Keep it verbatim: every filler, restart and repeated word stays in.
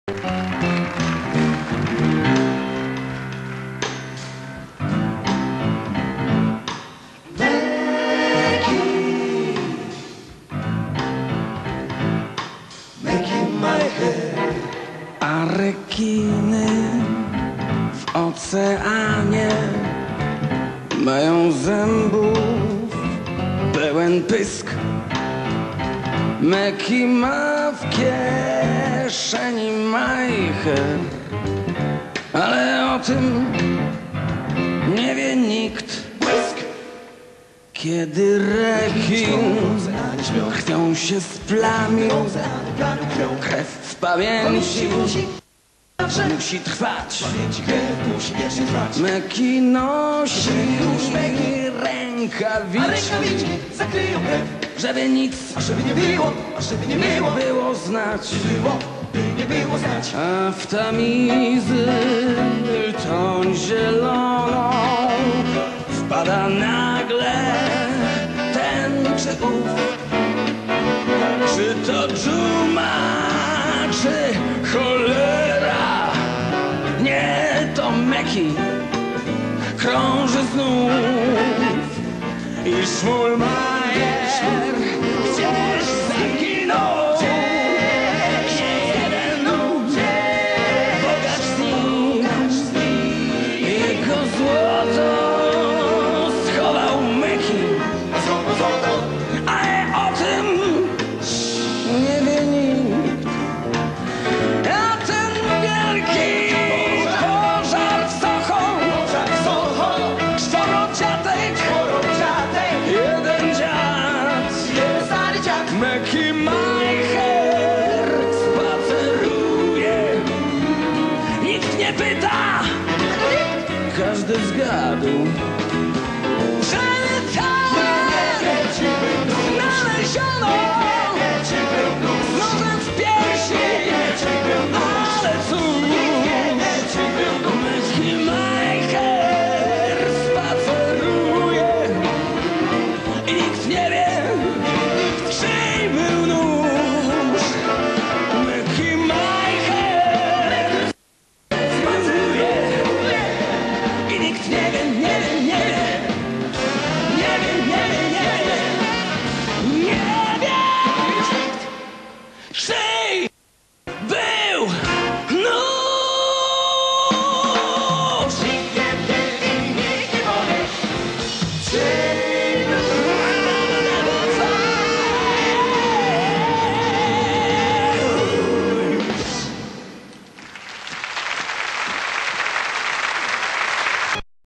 A rekiny w oceanie mają zębów pełen pysk. Meki ma w kieszeni majcher, ale o tym nie wie nikt. Kiedy rekin krwią się splamił, krew w pamięci musi trwać. Meki nosi rękawiczki, żeby nic nie było znać. A w tamizy tą zieloną wpada nagle ten czy ów. Czy to dżuma, czy cholera? Nie, to Meki krąży znów i Szmulmajer